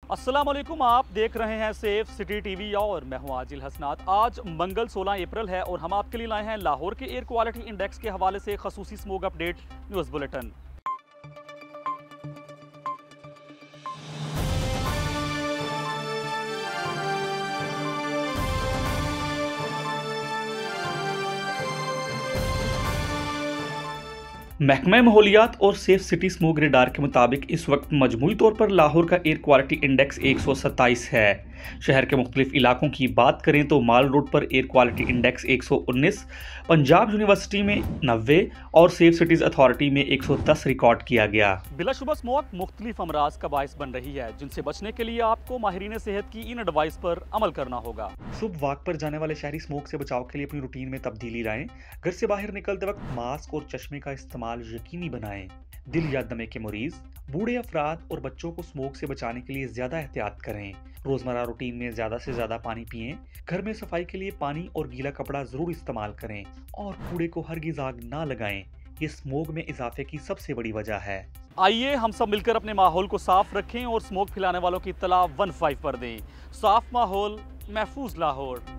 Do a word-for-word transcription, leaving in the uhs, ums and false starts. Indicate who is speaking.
Speaker 1: अस्सलाम वालेकुम, आप देख रहे हैं सेफ सिटी टीवी और मैं हूं आजिल हसनात। आज मंगल सोलह अप्रैल है और हम आपके लिए लाए हैं लाहौर के एयर क्वालिटी इंडेक्स के हवाले से खसूसी स्मोक अपडेट न्यूज़ बुलेटिन। महकमा माहौलियात और सेफ सिटी स्मोक रेडार के मुताबिक इस वक्त मजमूई तौर पर लाहौर का एयर क्वालिटी इंडेक्स एक सौ सत्ताईस है। शहर के मुख्तलिफ इलाकों की बात करें तो माल रोड पर एयर क्वालिटी इंडेक्स एक सौ उन्नीस, पंजाब यूनिवर्सिटी में नब्बे और सेफ सिटीज अथॉरिटी में एक सौ दस रिकॉर्ड किया गया। बिलाशुबा स्मोक मुख्तलिफ अमराज का बायस बन रही है, जिनसे बचने के लिए आपको माहिरीन सेहत की इन एडवाइस पर अमल करना होगा। सुबह वॉक पर जाने वाले शहरी स्मोक से बचाव के लिए अपनी रूटीन में तब्दीली लाएं। घर से बाहर निकलते वक्त मास्क और चश्मे का इस्तेमाल यकीनी बनाएं। दिल या दमे के मरीज, बूढ़े अफराद और बच्चों को स्मोक से बचाने के लिए ज्यादा एहतियात करें। रोजमर्रा रूटीन में ज्यादा से ज्यादा पानी पिएं। घर में सफाई के लिए पानी और गीला कपड़ा जरूर इस्तेमाल करें और कूड़े को हरगिज़ आग ना लगाएं। ये स्मोक में इजाफे की सबसे बड़ी वजह है। आइए हम सब मिलकर अपने माहौल को साफ रखें और स्मोक फैलाने वालों की इत्तला वन फाइव पर दें। साफ माहौल, महफूज लाहौर।